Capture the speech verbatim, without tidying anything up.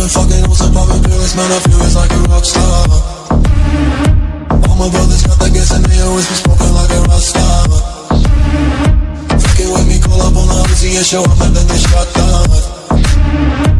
been fucking on some poppin' pills, man, I feel it's like a rock star. All my brothers got the gas and they always be smoking like a rock star. Fucking with me, call up on the Uzi and show up and then they shot down.